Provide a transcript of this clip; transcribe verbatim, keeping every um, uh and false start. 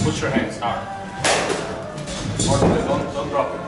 Push your hands hard. Or don't, don't drop it.